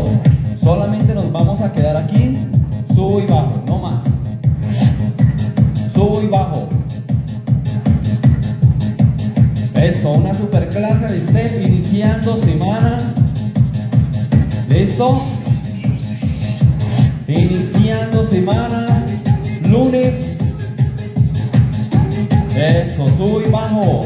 Todos. Solamente nos vamos a quedar aquí. Subo y bajo, no más. Subo y bajo. Eso, una super clase de step iniciando semana. ¿Listo? Iniciando semana. Lunes. Eso, subo y bajo.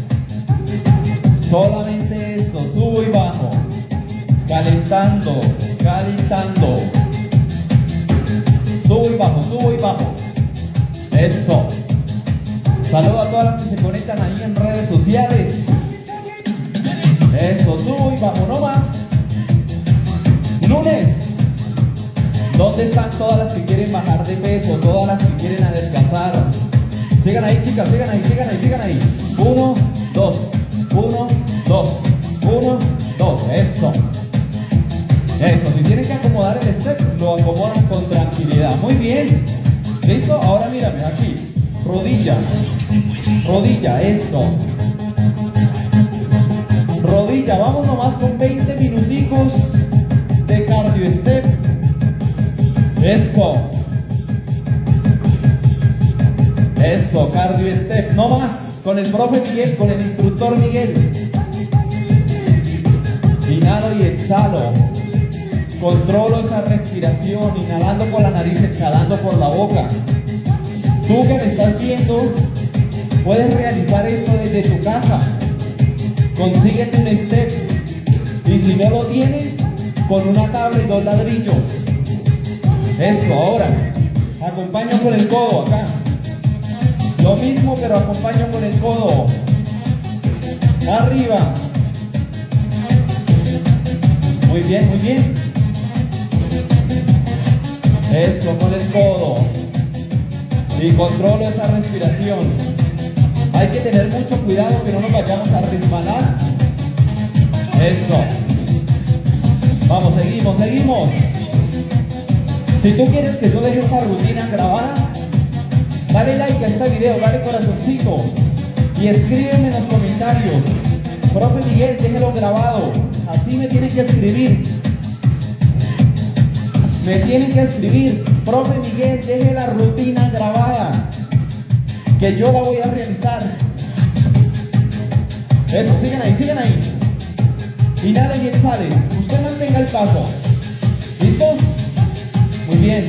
Solamente esto, subo y bajo. Calentando, calentando. Subo y bajo, subo y bajo. Eso. Saludo a todas las que se conectan ahí en redes sociales. Eso, subo y bajo, no más. Lunes. ¿Dónde están todas las que quieren bajar de peso? Todas las que quieren adelgazar. Sigan ahí, chicas, sigan ahí, sigan ahí, sigan ahí. 1, 2, 1, 2, 1, 2. Eso. Eso, si tienen que acomodar el step, lo acomodan con tranquilidad. Muy bien. ¿Listo? Ahora mírame aquí. Rodilla. Rodilla, eso. Rodilla, vamos nomás con 20 minuticos de cardio step. Eso. Eso, cardio step. No más. Con el profe Miguel, con el instructor Miguel. Inhalo y exhalo. Controlo esa respiración, inhalando por la nariz, exhalando por la boca. Tú que me estás viendo, puedes realizar esto desde tu casa. Consíguete un step. Y si no lo tienes, con una tabla y 2 ladrillos. Eso, ahora. Acompaño con el codo acá. Lo mismo, pero acompaño con el codo. Arriba. Muy bien, muy bien. Eso, con el codo. Y controlo esa respiración. Hay que tener mucho cuidado que no nos vayamos a resbalar. Eso. Vamos, seguimos, seguimos. Si tú quieres que yo deje esta rutina grabada, dale like a este video, dale corazoncito y escríbeme en los comentarios: profe Miguel, déjelo grabado. Así me tienen que escribir. Me tienen que escribir: profe Miguel, deje la rutina grabada, que yo la voy a realizar. Eso, sigan ahí, sigan ahí. Inhalen y exhalen. Usted mantenga el paso. ¿Listo? Muy bien.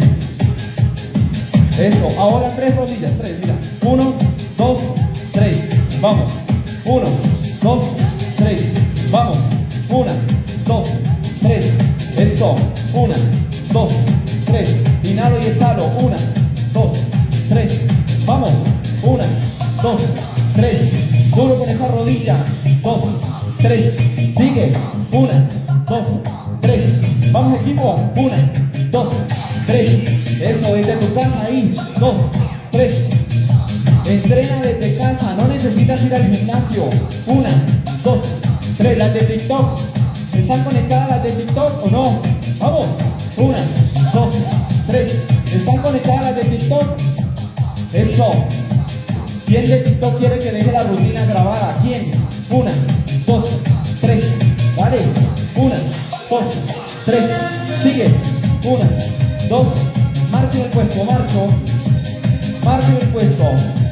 Eso, ahora 3 rodillas, 3, mira. 1, 2, 3, vamos. 1, 2, 3, vamos. 1, 2, 3, eso. 1, 2, 3, inhalo y exhalo. 1, 2, 3, vamos. 1, 2, 3, duro con esa rodilla. 2, 3, sigue. 1, 2, 3, vamos equipo. 1, 2, 3, eso, desde tu casa ahí. 2, 3, entrena desde casa, no necesitas ir al gimnasio. 1, 2, 3, las de TikTok, ¿están conectadas las de TikTok o no? Vamos. 1, 2, 3, ¿están conectadas las de TikTok? Eso. ¿Quién de TikTok quiere que deje la rutina grabada? ¿Quién? 1, 2, 3, dale. 1, 2, 3, sigue. 1, 2, marcho en el puesto, marcho en el puesto.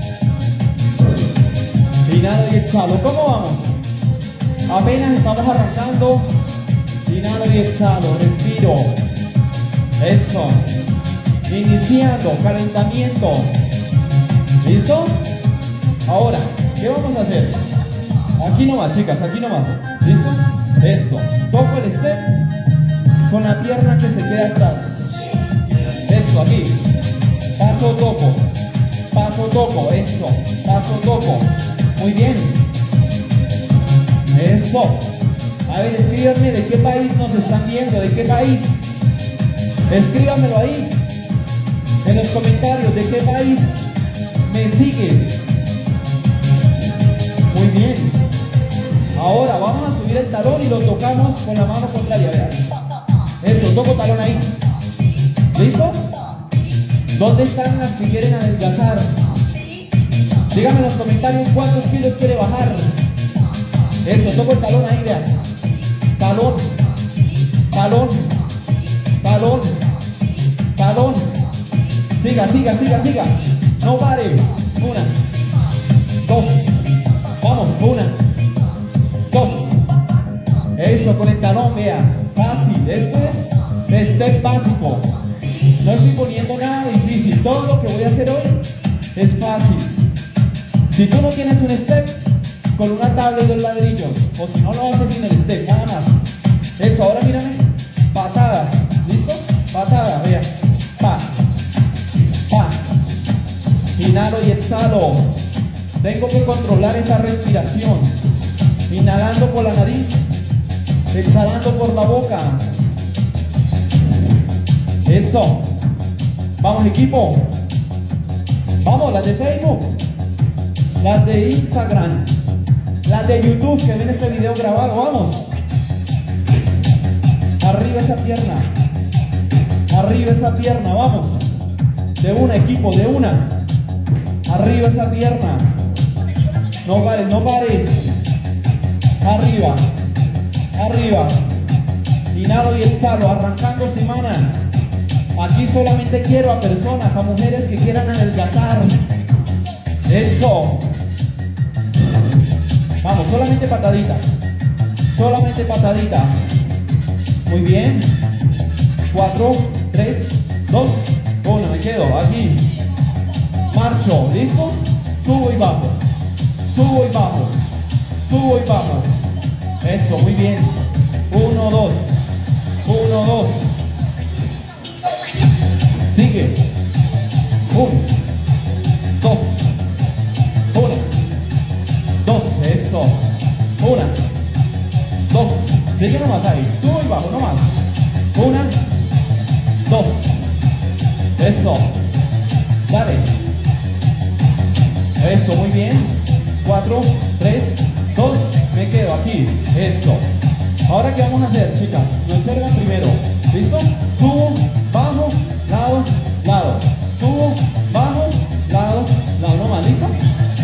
Inhalo y exhalo. ¿Cómo vamos? Apenas estamos arrancando. Inhalo y exhalo, respiro. Eso. Iniciando, calentamiento. ¿Listo? Ahora, ¿qué vamos a hacer? Aquí nomás, chicas, aquí nomás. ¿Listo? Eso. Toco el step con la pierna que se queda atrás. Eso, aquí. Paso, toco, eso. Paso, toco. Muy bien. Eso. A ver, escríbanme de qué país nos están viendo, de qué país. Escríbanmelo ahí, en los comentarios, de qué país me sigues. Muy bien. Ahora vamos a subir el talón y lo tocamos con la mano contraria, vean. Eso, toco talón ahí. ¿Listo? ¿Dónde están las que quieren adelgazar? Díganme en los comentarios cuántos kilos quiere bajar. Esto, toco el talón ahí, vean. Talón, talón, talón, talón. Siga, siga, siga, siga. No pare. Una, dos. Vamos, una, dos. Eso con el talón, vea. Fácil. Esto es step básico. No estoy poniendo nada difícil. Todo lo que voy a hacer hoy es fácil. Si tú no tienes un step, con una tabla y 2 ladrillos, o si no lo haces sin el step, nada más. Esto, ahora mírame. Patada. ¿Listo? Patada, vea. Pa. Pa. Inhalo y exhalo. Tengo que controlar esa respiración. Inhalando por la nariz, exhalando por la boca. Eso. Vamos, equipo. Vamos, las de Facebook, las de Instagram, las de YouTube que ven este video grabado. Vamos. Arriba esa pierna. Arriba esa pierna, vamos. De una, equipo, de una. Arriba esa pierna. No pares, no pares. Arriba. Arriba. Inhalo y exhalo, arrancando semana. Aquí solamente quiero a personas, a mujeres que quieran adelgazar. Eso. Vamos, solamente patadita. Solamente patadita. Muy bien. 4, 3, 2, 1. Me quedo aquí. Marcho. ¿Listo? Subo y bajo. Subo y bajo. Subo y bajo. Eso, muy bien. 1, 2. 1, 2. Sigue. 1, 2. 1, 2. Eso. 1, 2. Sigue nomás ahí. Subo y bajo nomás. 1, 2. Eso. Dale. Eso, muy bien. 4, 3, 2. Me quedo aquí. Esto. Ahora, ¿qué vamos a hacer, chicas? Me observan primero. ¿Listo? Subo, bajo, lado, lado. Subo, bajo, lado, lado. No más, ¿listo?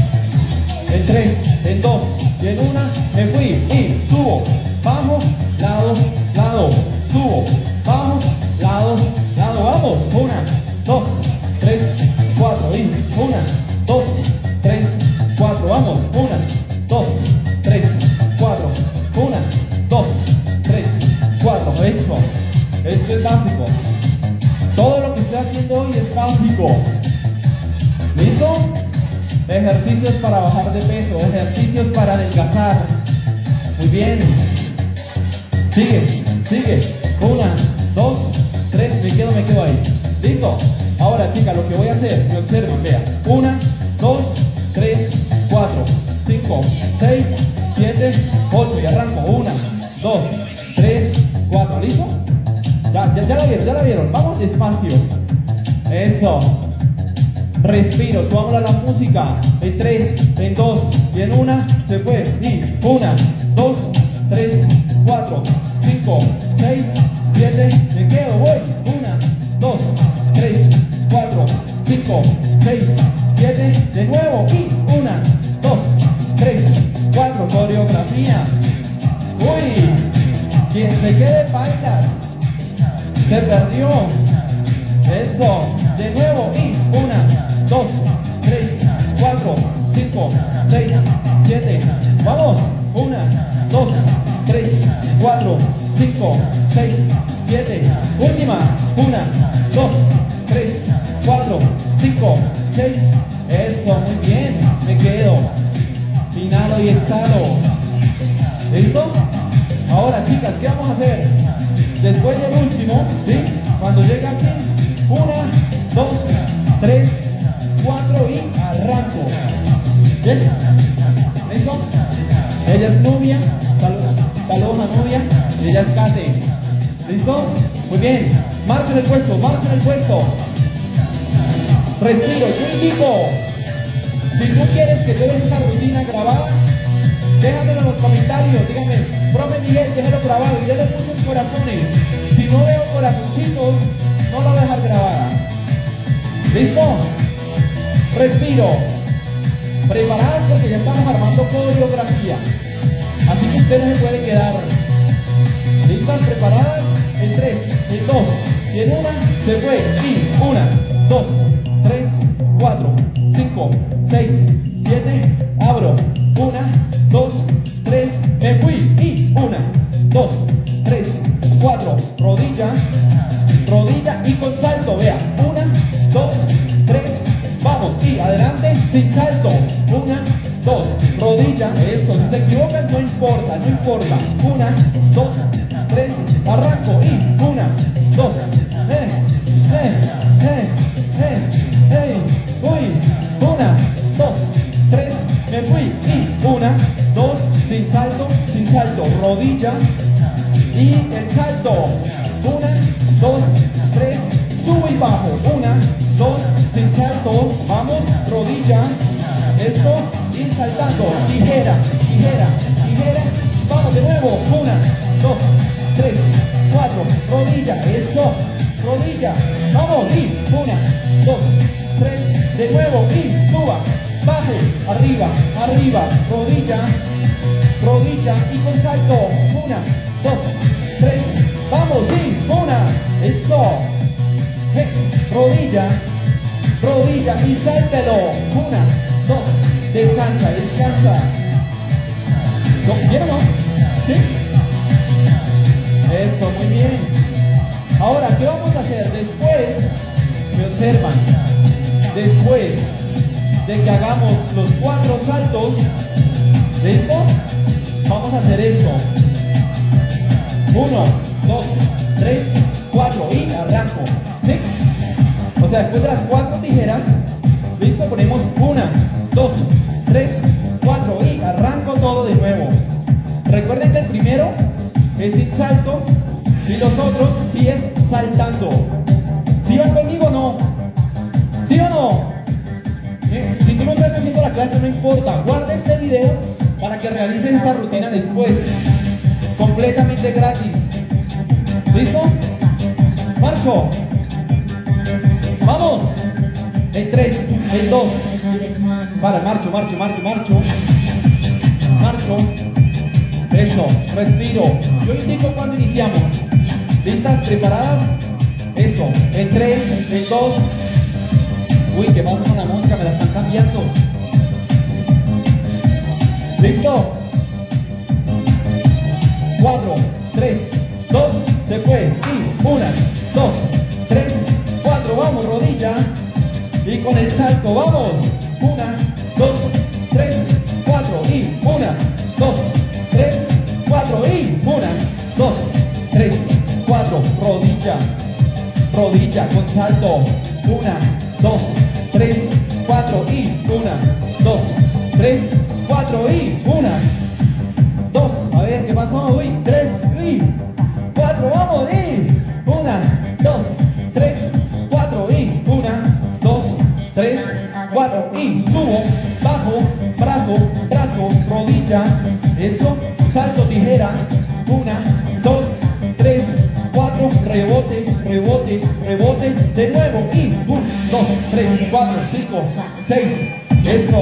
En 3, en 2 y en 1 me fui. Y subo, bajo, lado, lado. Subo, bajo, lado, lado. Vamos. 1, 2, 3, 4. Y 1, 2, 3, 4. Vamos. 1, 2, 3, 4. 1, 2, 3, 4. Eso. Esto es básico. Todo lo que estoy haciendo hoy es básico. ¿Listo? Ejercicios para bajar de peso, ejercicios para adelgazar. Muy bien. Sigue, sigue. 1, 2, 3. Me quedo ahí. ¿Listo? Ahora, chicas, lo que voy a hacer, me observan, vea. 1, 2, 3, 4, 5, 6, 7, 8. Y arranco. 1, 2, 3, 4. ¿Listo? Ya la vieron. Vamos despacio. Eso. Respiro, subamos a la música. En 3, en 2 y en 1 se fue. Y 1, 2, 3, 4, 5, 6, 7. Me quedo, voy. 1, 2, 3, 4, 5, 6, 7. De nuevo. Y 1, 2, 3, 4. Coreografía. Uy. Quien se quede bailas. Se perdió. Eso. De nuevo. Y 1, 2, 3, 4, 5, 6, 7. Vamos. 1, 2, 3, 4, 5, 6, 7. Última. 1, 2, 3, 4, 5, 6. Eso. Muy bien. Me quedo. Inhalo y exhalo. ¿Listo? Ahora, chicas, ¿qué vamos a hacer? Después del último, ¿sí? Cuando llega aquí, 1, 2, 3, 4 y arranco. ¿Listo? ¿Listo? Ella es Nubia, Paloma Nubia, y ella es Kate. ¿Listo? Muy bien. Marquen el puesto, marquen el puesto. Respiro, yo indico. Si tú quieres que te deje esa rutina grabada, déjamelo en los comentarios. Dígame, profe Miguel, déjalo grabado y déle muchos corazones. Si no veo corazoncitos, no la voy a dejar grabada. ¿Listo? Respiro. Preparadas porque ya estamos armando coreografía. Así que usted no se puede quedar. ¿Listas? ¿Preparadas? En 3, en 2. se fue, y 1, 2, 3, 4, 5, 6, 7, abro, 1, 2, 3, me fui, y 1, 2, 3, 4, rodilla, rodilla y con salto, vea, 1, 2, 3, vamos, y adelante, sin salto, 1, 2, rodilla, eso, si te equivocas no importa, no importa, 1, 2, 3, arranco, y 1, 2, uy, 1, 2, 3, me fui, y 1, 2, sin salto, rodilla, y el salto, 1, 2, 3, subo y bajo, 1, 2, sin salto, vamos, rodilla, esto, y saltando, tijera, tijera, tijera, vamos de nuevo, 1, 2, 3, 4, rodilla, eso, rodilla, vamos, y 1, 2, 3, de nuevo, y suba, bajo, arriba, arriba, rodilla, rodilla, y con salto, 1, 2, 3, vamos, y 1, eso, rodilla, rodilla, y sáltelo, 1, 2, descansa, descansa, ¿bien o no? ¿Sí? Eso, muy bien. Ahora, ¿qué vamos a hacer? Después, me observan, después de que hagamos los 4 saltos, ¿listo? Vamos a hacer esto. 1, 2, 3, 4 y arranco, ¿sí? O sea, después de las 4 tijeras, ¿listo? Ponemos 1, 2, 3, 4 y arranco todo de nuevo. Recuerden que el primero es sin salto y los otros sí es saltando. ¿Sí van conmigo o no? ¿Sí o no? Si tú no estás haciendo la clase no importa, guarda este video para que realices esta rutina después, completamente gratis. ¿Listo? ¡Marcho! ¡Vamos! En 3, en 2. Vale, marcho, marcho, marcho, marcho. Marcho. Eso, respiro. Yo indico cuando iniciamos. ¿Listas? ¿Preparadas? Eso, en 3, en 2. Uy, ¿qué pasa con la música? Me la están cambiando. ¿Listo? 4, 3, 2, se fue. Y 1, 2, 3, 4, vamos, rodilla. Y con el salto, vamos. 1, 2, 3, 4. Y 1, 2, 3, 4. Y 1, 2, 3, 4. Rodilla. Rodilla con salto. 1, 2, 3, 4. Y 1, 2, 3, 4. Y 1, 2. A ver, ¿qué pasó? Uy, 3. Y 4. Vamos. Y 1, 2, 3, 4. Y 1, 2, 3, 4. Y subo, bajo, brazo, brazo, rodilla. Esto, salto, tijera. 1, 2, 3, 4. Rebote, rebote, rebote. De nuevo. Y 1, 2, 3, 4, 5, 6. Eso.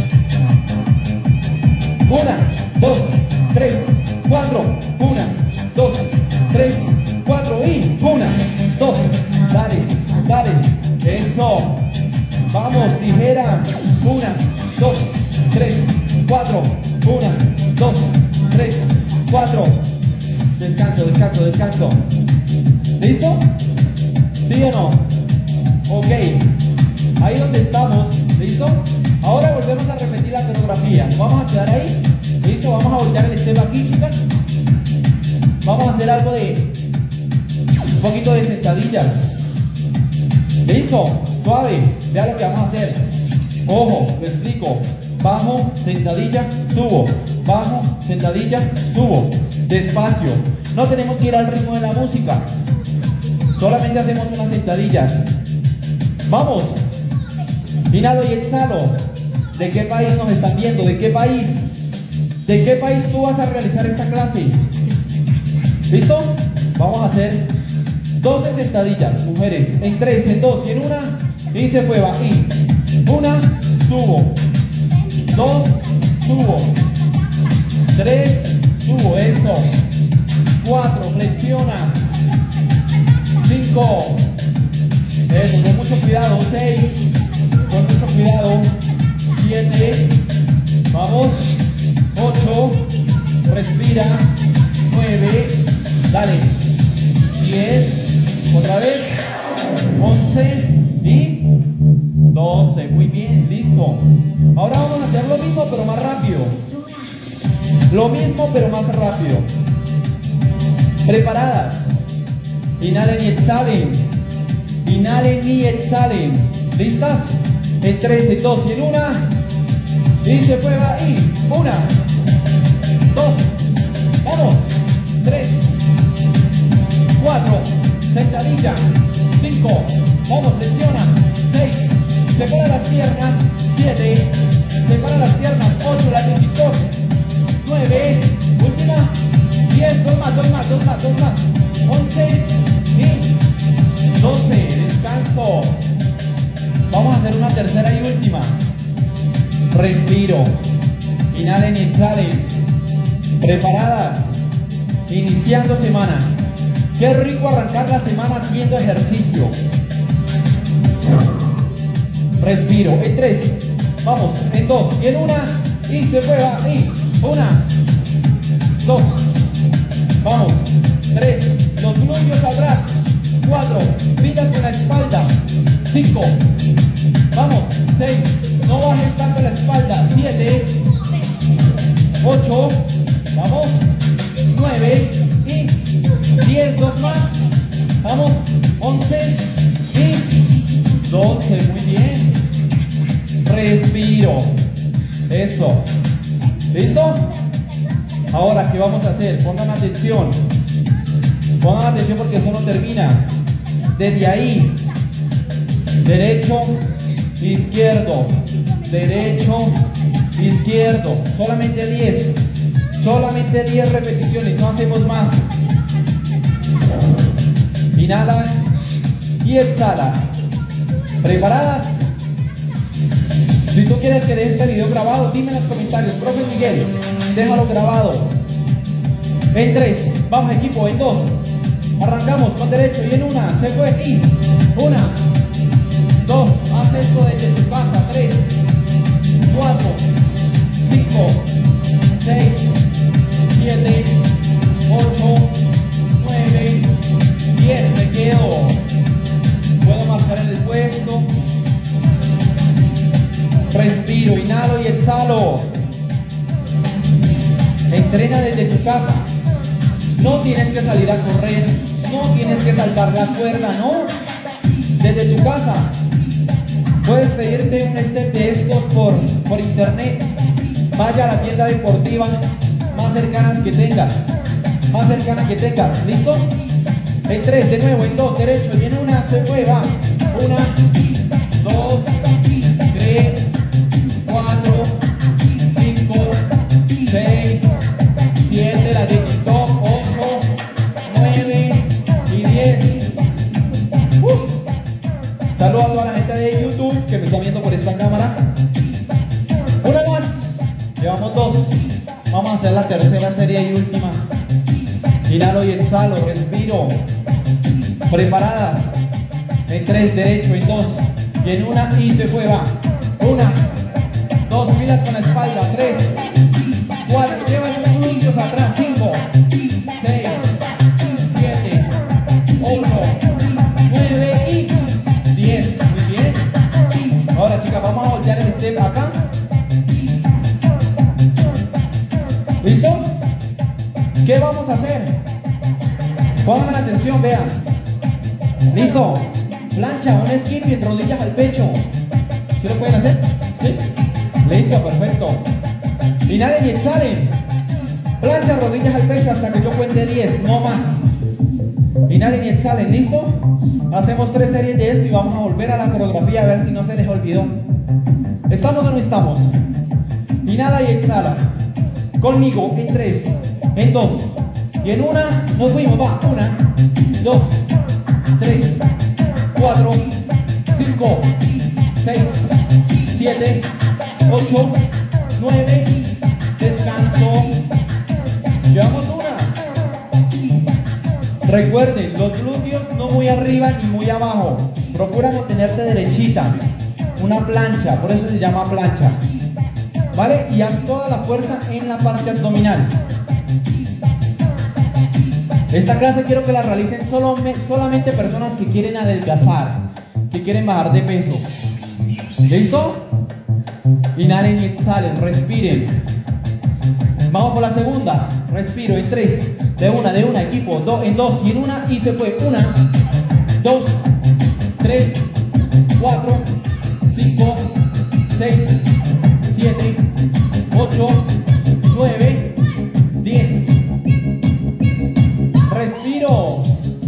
1, 2, 3, 4. 1, 2, 3, 4. Y 1, 2. Dale, dale. Eso. Vamos, tijera. 1, 2, 3, 4. 1, 2, 3, 4. Descanso, descanso, descanso. ¿Listo? ¿Sí o no? Ok. Ahí donde estamos. ¿Listo? Ahora volvemos a repetir la coreografía. Vamos a quedar ahí. ¿Listo? Vamos a voltear el step aquí, chicas. Vamos a hacer algo de un poquito de sentadillas. ¿Listo? Suave. Vea lo que vamos a hacer. Ojo, lo explico. Bajo, sentadilla, subo. Bajo, sentadilla, subo. Despacio. No tenemos que ir al ritmo de la música. Solamente hacemos unas sentadillas. Vamos. Inhalo y exhalo. ¿De qué país nos están viendo? ¿De qué país? ¿De qué país tú vas a realizar esta clase? ¿Listo? Vamos a hacer 12 sentadillas, mujeres. En 3, en 2 y en 1. Y se fue, bají. 1, subo. 2, subo. 3, subo. Eso. 4, flexiona. 5, Eso, con mucho cuidado. 6, con mucho cuidado. 7, vamos. 8, respira. 9, dale. 10, otra vez. 11 y 12. Muy bien, listo. Ahora vamos a hacer lo mismo pero más rápido. Lo mismo pero más rápido. Preparadas. Inhalen y exhalen. Inhalen y exhalen. ¿Listas? En 3, en 2 y en 1. Y se fue ahí. 1, 2. Vamos. 3, 4. Sentadilla. 5. Vamos, flexiona. 6. Separa las piernas. 7. Separa las piernas. 8. La de TikTok. 9. Última. 10. 2 más. 11 y 12. Descanso. Vamos a hacer una tercera y última. Respiro. Inhalen y exhalen. Preparadas. Iniciando semana. Qué rico arrancar la semana haciendo ejercicio. Respiro. En 3. Vamos. En 2. Y en 1. Y se fue ahí. 1, 2. Vamos. 3. Los glúteos atrás. 4. Pilas con la espalda. 5. Vamos. 6. No bajes tanto la espalda. 7. 8. Vamos. 9. Y 10. 2 más. Vamos. 11. Y 12. Muy bien. Respiro. Eso. ¿Listo? Ahora, ¿qué vamos a hacer? Pongan atención. Pongan atención porque eso no termina. Desde ahí. Derecho, izquierdo. Derecho, izquierdo. Solamente 10. Solamente 10 repeticiones. No hacemos más. Inhala y exhala. ¿Preparadas? Si tú quieres que deje este video grabado, dime en los comentarios. Profe Miguel, déjalo grabado. En 3, vamos equipo, en 2. Arrancamos con derecho y en 1, se fue y 1, 2, haz esto desde tu casa. 3, 4, 5, 6, 7, 8, 9, 10. Me quedo. Puedo marcar en el puesto. Respiro, inhalo y exhalo. Entrena desde tu casa. No tienes que salir a correr. No tienes que saltar la cuerda, no. Desde tu casa. Puedes pedirte un step de estos por internet. Vaya a la tienda deportiva más cercana que tengas. Más cercana que tengas. ¿Listo? En 3, de nuevo, en 2, derecho. Y en 1 se fue, va. 1, 2, 3, 4, 5, 6, 7, la de TikTok, 8, 9 y 10. Saludos a toda la gente de YouTube que me está viendo por esta cámara. Una más. Llevamos 2. Vamos a hacer la tercera serie y última. Inhalo y exhalo, respiro. Preparadas. En 3, derecho, en 2. Y en 1 y se fue, va. 1, 2, pilas con la espalda. 3, 4, lleva esos glúteos atrás. 5, 6, 7, 8, 9 y 10. Muy bien. Ahora, chicas, vamos a voltear el step acá. ¿Listo? ¿Qué vamos a hacer? Pónganme la atención, vean. ¿Listo? Plancha, un skipping, en rodillas al pecho. ¿Sí lo pueden hacer? ¿Sí? Listo, perfecto. Inhalen y exhalen. Plancha, rodillas al pecho hasta que yo cuente 10, no más. Inhalen y exhalen, ¿listo? Hacemos 3 series de esto y vamos a volver a la coreografía a ver si no se les olvidó. ¿Estamos o no estamos? Inhala y exhala. Conmigo, en 3, en 2 y en 1, nos fuimos, va. 1, 2, 3, 4, 5, 6, 7, 8, 9, descanso. Llevamos 1, Recuerden, los glúteos no muy arriba ni muy abajo. Procura mantenerte derechita. Una plancha, por eso se llama plancha. ¿Vale? Y haz toda la fuerza en la parte abdominal. Esta clase quiero que la realicen solamente personas que quieren adelgazar, que quieren bajar de peso. ¿Listo? Inhalen y exhalen, respiren. Vamos por la segunda. Respiro en 3. De una, equipo. En 2 y en 1. Y se fue. 1, 2, 3, 4, 5, 6, 7, 8, 9, 10. Respiro.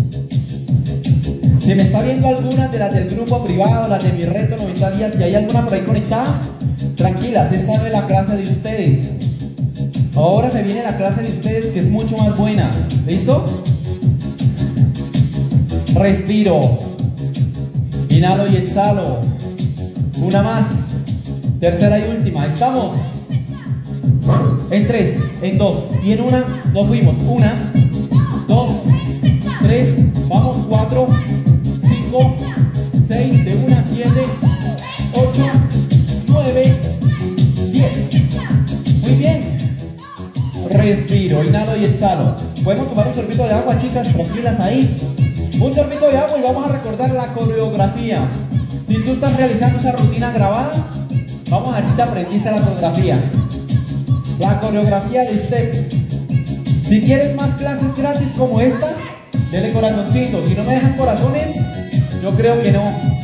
Si me está viendo algunas de las del grupo privado, las de mi reto 90 días, y hay alguna por ahí conectada, tranquilas, esta no es la clase de ustedes. Ahora se viene la clase de ustedes, que es mucho más buena. ¿Listo? Respiro. Inhalo y exhalo. Una más. Tercera y última. ¿Estamos? En 3, en 2 y en 1 nos fuimos. 1, 2, 3, vamos. 4, 5, 6, de 1 a 7, 8, 9, 10. Muy bien. Respiro, inhalo y exhalo. Podemos tomar un sorbito de agua, chicas, tranquilas ahí. Un sorbito de agua y vamos a recordar la coreografía. Si tú estás realizando esa rutina grabada, vamos a ver si te aprendiste la coreografía. La coreografía de step. Si quieres más clases gratis como esta, denle corazoncito. Si no me dejan corazones, yo creo que no.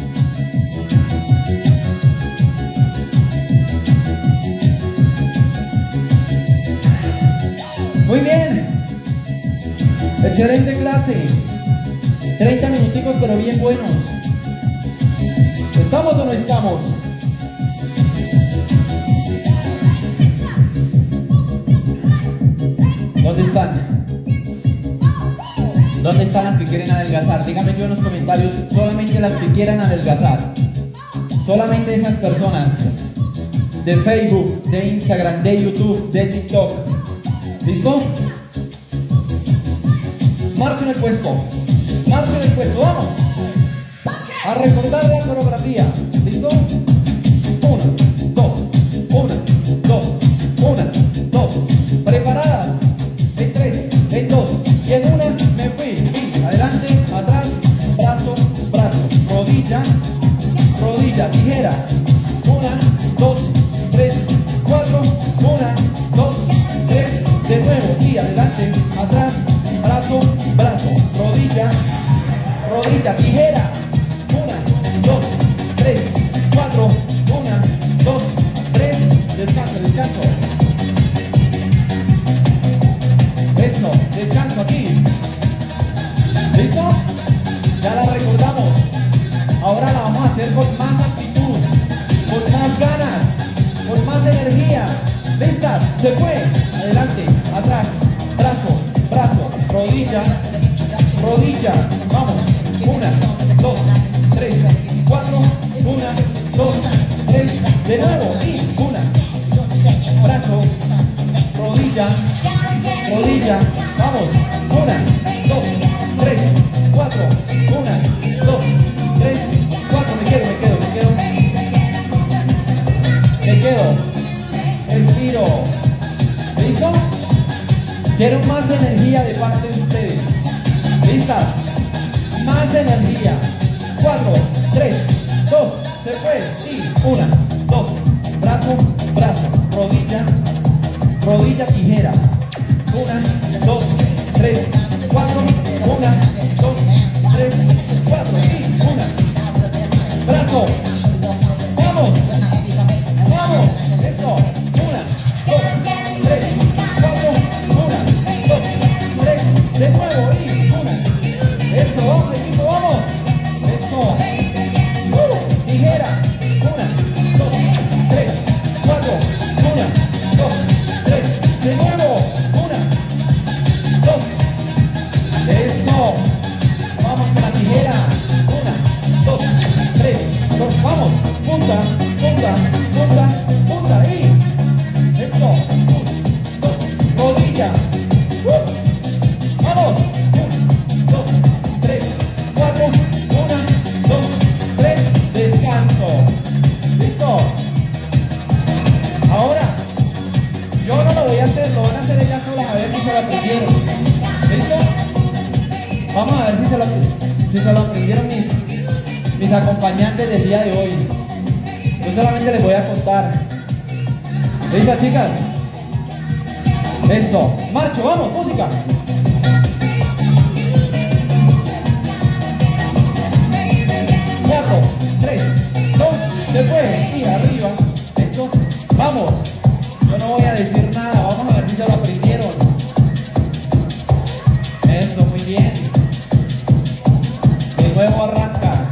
Muy bien. Excelente clase. 30 minuticos pero bien buenos. ¿Estamos o no estamos? ¿Dónde están? ¿Dónde están las que quieren adelgazar? Díganme yo en los comentarios, solamente las que quieran adelgazar. Solamente esas personas de Facebook, de Instagram, de YouTube, de TikTok. ¿Listo? Marchen el puesto. Marchen el puesto, vamos. A recordar la coreografía. ¿Listo? 1, 2, 1, 2, 1, 2. Preparadas. En 3, en 2 y en 1 me fui. Adelante, atrás, brazo, brazo. Rodilla, rodilla, tijera. 1, 2, 3, 4. 1, 2, 3. De nuevo. Y adelante, atrás, brazo, brazo. Rodilla, rodilla, tijera. 1, 2, 3, 4. 1, 2, 3. Descanso, descanso. Eso, descanso aquí. ¿Listo? Ya la recordamos. Ahora la vamos a hacer con más actitud, con más ganas, con más energía. ¿Listas? Se fue. Adelante, atrás, brazo, brazo, rodilla, rodilla. Vamos. 1, 2, 3, 4. 1, 2, 3. De nuevo. Y 1. Brazo, rodilla, rodilla. Vamos. 1, 2, 3, 4. 1, 2, 3, 4. Me quedo. Respiro. ¿Listo? Quiero más energía de parte de ustedes. ¿Listas? Más energía. 4, 3, 2. Se fue. Y 1, 2. Brazo, brazo. Rodilla, rodilla, tijera. 1, 2, 3, 4. 1, 2, 3, 4. Y 1. Brazo. Vamos. Vamos. Eso. 1, 2, 3, 4. 1, 2, 3. De nuevo. Y 1. Eso. Vamos, equipo. Vamos. Eso. Tijera. 1, 2, 3, 4. 1, 2, 3. De nuevo. 1, 2. Eso. si se lo aprendieron mis acompañantes del día de hoy. Yo solamente les voy a contar. ¿Listas, chicas? Esto, marcho, vamos, música. 4, 3, 2, se fue, y arriba. Esto, vamos. Yo no voy a decir nada, vamos a ver si se lo aprendieron. Eso, muy bien. De nuevo arranca.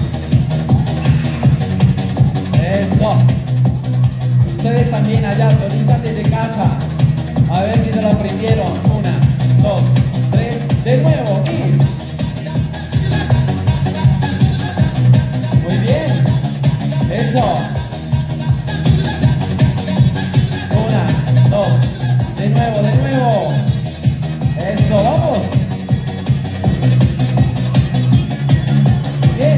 Eso. Ustedes también allá, solitas desde casa. A ver si se lo aprendieron. 1, 2, 3, de nuevo. Y muy bien. Eso. 1, 2, de nuevo, de nuevo. Eso, vamos. Bien.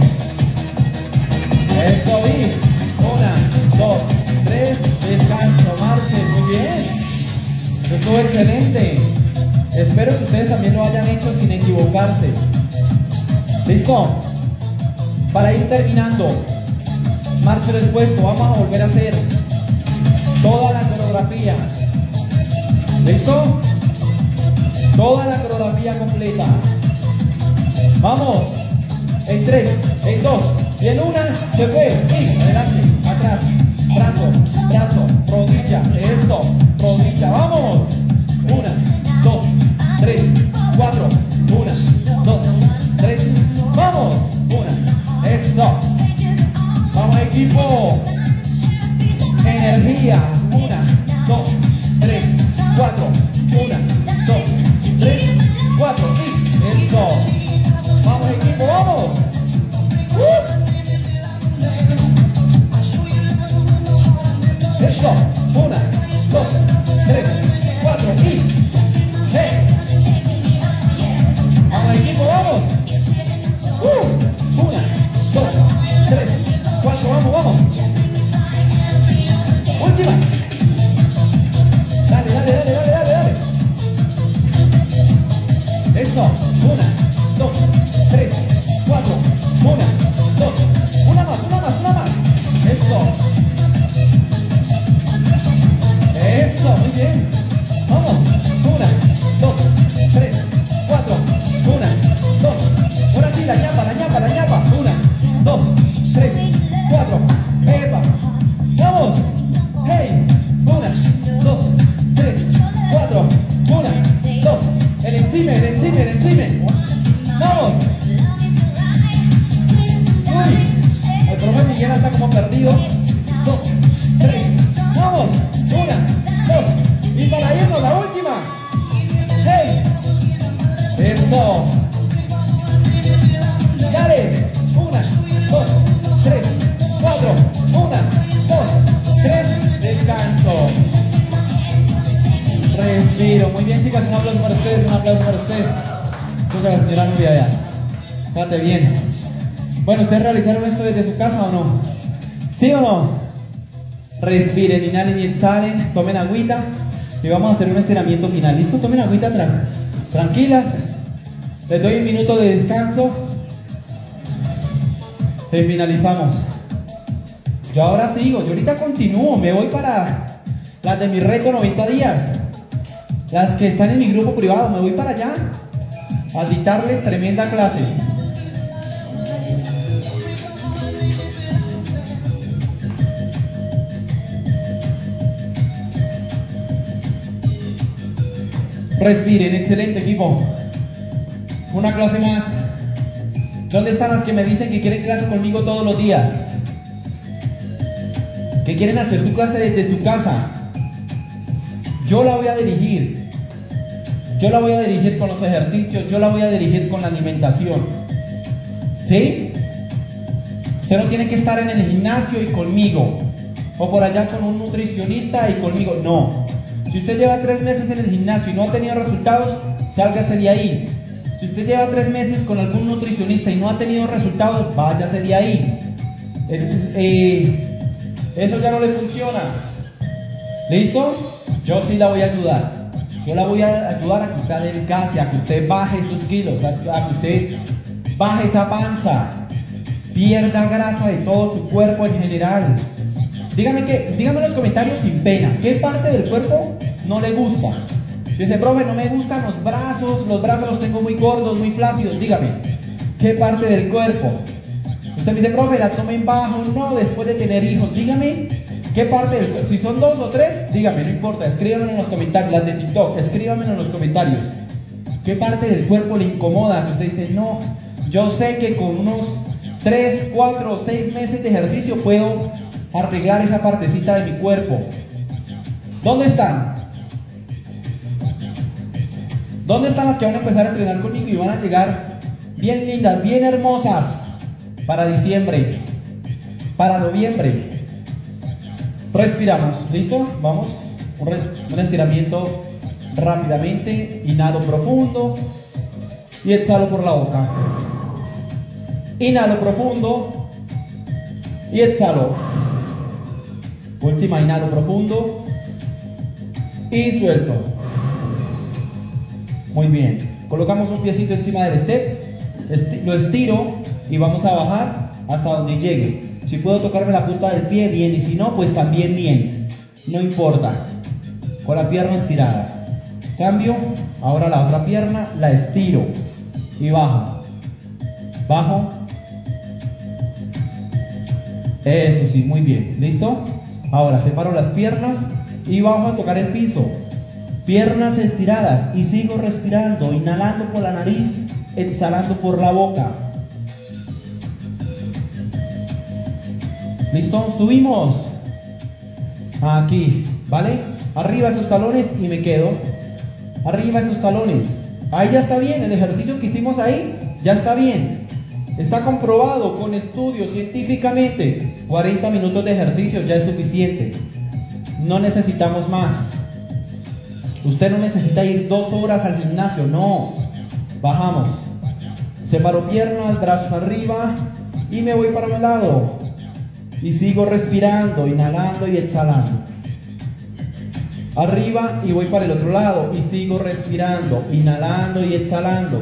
Eso, y 1, 2, 3, descanso, marche. Muy bien. Estuvo excelente. Espero que ustedes también lo hayan hecho sin equivocarse. ¿Listo? Para ir terminando, marcho del puesto. Vamos a volver a hacer toda la coreografía. ¿Listo? Toda la coreografía completa. Vamos. En 3, en 2, y en 1, se fue. Y adelante, atrás, brazo, brazo, rodilla. Esto, rodilla. Vamos. 1, 2, 3, 4. 1, 2, 3. Vamos. 1. Eso. Vamos, equipo. Energía. 1, 2, 3, 4. 1, 2, 3, 4. Y eso. Vamos, equipo, vamos. Eso. 1, 2, 3, 4. Y hey. Vamos, equipo, vamos. 1, 2, 3, 4. Vamos, vamos. Última. Dale, dale, dale, dale, dale, dale. Eso. 1, 2, 3, 4. 1, 2. Una más, una más, una más. Eso. Eso, muy bien. Vamos. 1, 2, 3, 4. 1, 2. Ahora sí, la ñapa, la ñapa, la ñapa. 1, 2, 3, 4. Epa. Vamos. Hey. 1, 2, 3, 4. 1, 2. El encime, el encime, el encime. Vamos. Uy. El profe Miguel está como perdido. 2, 3. Vamos. 1, 2. Y para irnos, la última. Hey. Eso. Dale. 1, 2, 3, 4. 1, 2, 3. Descanso. Respiro. Muy bien, chicas. Un aplauso para ustedes. Un aplauso para ustedes. Entonces, la señora Nubia allá. Fíjate bien. Bueno, ¿ustedes realizaron esto desde su casa o no? ¿Sí o no? Respiren, inhalen y exhalen. Tomen agüita. Y vamos a hacer un estiramiento final. ¿Listo? Tomen agüita tranquilas. Les doy un minuto de descanso. Y finalizamos. Yo ahora sigo. Yo ahorita continúo. Me voy para las de mi reto 90 días. Las que están en mi grupo privado. Me voy para allá a dictarles tremenda clase. Respiren, excelente, equipo. Una clase más. ¿Dónde están las que me dicen que quieren clase conmigo todos los días? Que quieren hacer su clase desde su casa. Yo la voy a dirigir. Yo la voy a dirigir con los ejercicios. Yo la voy a dirigir con la alimentación. ¿Sí? Usted no tiene que estar en el gimnasio y conmigo, o por allá con un nutricionista y conmigo. No. Si usted lleva 3 meses en el gimnasio y no ha tenido resultados, sálgase de ahí. Si usted lleva 3 meses con algún nutricionista y no ha tenido resultados, váyase de ahí. Eso ya no le funciona. ¿Listo? Yo sí la voy a ayudar. Yo la voy a ayudar a que usted adelgace, a que usted baje esos kilos, a que usted baje esa panza, pierda grasa de todo su cuerpo en general. Dígame en los comentarios sin pena, ¿qué parte del cuerpo no le gusta? Dice, profe, no me gustan los brazos los tengo muy gordos, muy flácidos. Dígame, ¿qué parte del cuerpo? Usted me dice, profe, el abdomen bajo, no, después de tener hijos. Dígame, ¿qué parte del cuerpo? Si son 2 o 3, dígame, no importa, escríbanmelo en los comentarios, las de TikTok, escríbanmelo en los comentarios. ¿Qué parte del cuerpo le incomoda? Que usted dice, no, yo sé que con unos 3, 4 o 6 meses de ejercicio puedo arreglar esa partecita de mi cuerpo. ¿Dónde están? ¿Dónde están las que van a empezar a entrenar conmigo y van a llegar bien lindas, bien hermosas para diciembre, para noviembre? Respiramos, ¿listo? Vamos, un estiramiento rápidamente, inhalo profundo y exhalo por la boca. Inhalo profundo y exhalo. Última, inhalo profundo y suelto. Muy bien, colocamos un piecito encima del step, lo estiro y vamos a bajar hasta donde llegue. Si puedo tocarme la punta del pie, bien, y si no, pues también bien, no importa, con la pierna estirada. Cambio, ahora la otra pierna la estiro y bajo, bajo. Eso sí, muy bien, ¿listo? Ahora separo las piernas y bajo a tocar el piso. Piernas estiradas y sigo respirando, inhalando por la nariz, exhalando por la boca. ¿Listo? Subimos. Aquí, ¿vale? Arriba esos talones y me quedo. Arriba estos talones. Ahí ya está bien, el ejercicio que hicimos ahí ya está bien. Está comprobado con estudios científicamente. 40 minutos de ejercicio ya es suficiente. No necesitamos más. Usted no necesita ir 2 horas al gimnasio, no. Bajamos. Separo piernas, brazos arriba y me voy para un lado. Y sigo respirando, inhalando y exhalando. Arriba y voy para el otro lado y sigo respirando, inhalando y exhalando.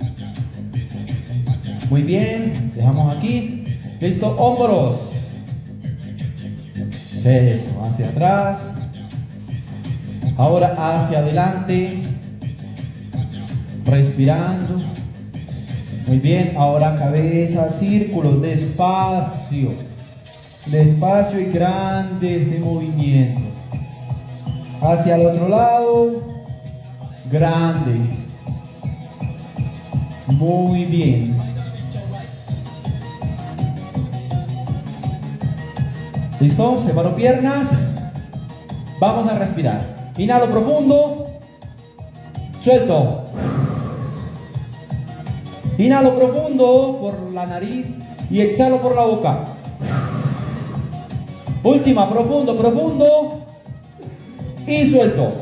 Muy bien, dejamos aquí. Listo, hombros. Eso, hacia atrás. Ahora hacia adelante, respirando. Muy bien, ahora cabeza, círculos, despacio, despacio y grande este movimiento. Hacia el otro lado, grande. Muy bien. ¿Listo? Separo piernas. Vamos a respirar. Inhalo profundo, suelto. Inhalo profundo por la nariz y exhalo por la boca. Última, profundo, profundo y suelto.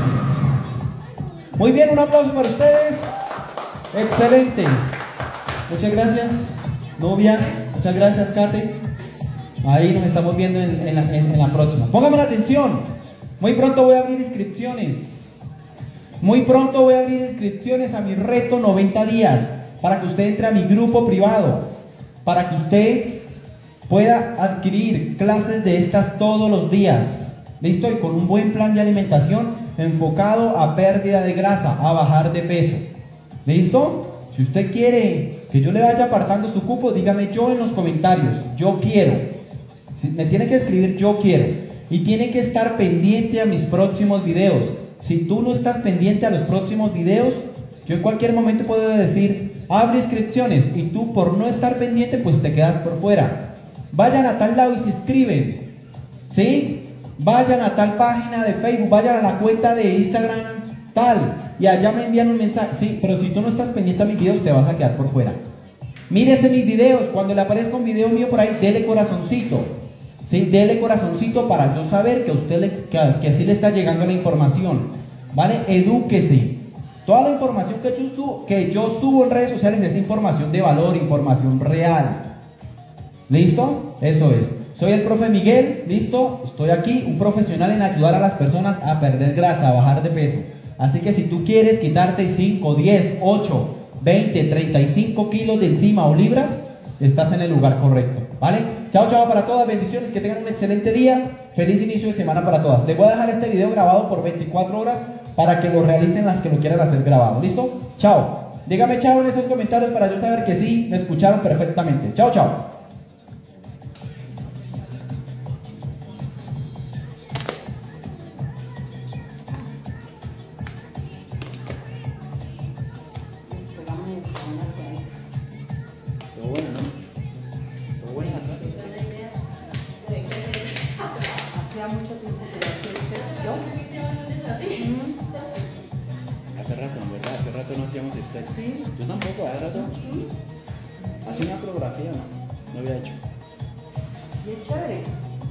Muy bien, un aplauso para ustedes. Excelente. Muchas gracias, novia. Muchas gracias, Kate. Ahí nos estamos viendo en la próxima. Pónganme la atención. Muy pronto voy a abrir inscripciones. Muy pronto voy a abrir inscripciones a mi reto 90 días para que usted entre a mi grupo privado, para que usted pueda adquirir clases de estas todos los días. ¿Listo? Y con un buen plan de alimentación enfocado a pérdida de grasa, a bajar de peso. ¿Listo? Si usted quiere que yo le vaya apartando su cupo, dígame yo en los comentarios, yo quiero. Me tiene que escribir yo quiero. Y tiene que estar pendiente a mis próximos videos. Si tú no estás pendiente a los próximos videos, yo en cualquier momento puedo decir, abre inscripciones, y tú por no estar pendiente, pues te quedas por fuera. Vayan a tal lado y se inscriben, ¿sí? Vayan a tal página de Facebook, vayan a la cuenta de Instagram tal, y allá me envían un mensaje, sí, pero si tú no estás pendiente a mis videos, te vas a quedar por fuera. Mírese mis videos, cuando le aparezca un video mío por ahí, dele corazoncito. Sí, dele corazoncito para yo saber que a usted que sí le está llegando la información, ¿vale? Edúquese. Toda la información que yo subo en redes sociales es información de valor, información real. ¿Listo? Eso es. Soy el profe Miguel, ¿listo? Estoy aquí, un profesional en ayudar a las personas a perder grasa, a bajar de peso. Así que si tú quieres quitarte 5, 10, 8, 20, 35 kilos de encima o libras, estás en el lugar correcto, ¿vale? Chao, chao para todas, bendiciones, que tengan un excelente día, feliz inicio de semana para todas. Les voy a dejar este video grabado por 24 horas para que lo realicen las que lo quieran hacer grabado, ¿listo? Chao. Dígame chao en esos comentarios para yo saber que sí me escucharon perfectamente. Chao, chao. Todo bueno, ¿no? Todo bueno acá. Hacía mucho tiempo que yo. Hace rato, en verdad, hace rato no hacíamos step. Sí. Yo tampoco, hace rato. Hace una coreografía, no había hecho. Y es chévere.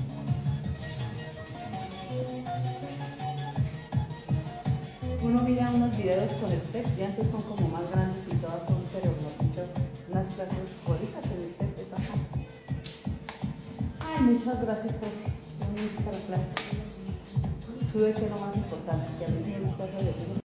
Uno mira unos videos con step y antes son como más grandes y todas son, pero unas clases bonitas en step de baja. Ay, muchas gracias por venir a la clase. Sube que es lo más importante, que a mí me gusta hacer eso.